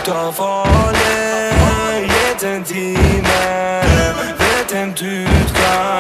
Ta farlig, gitt en time. Vet en du skal